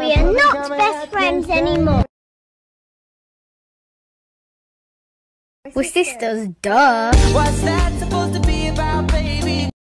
We are not best friends anymore. We're sisters, duh. What's that?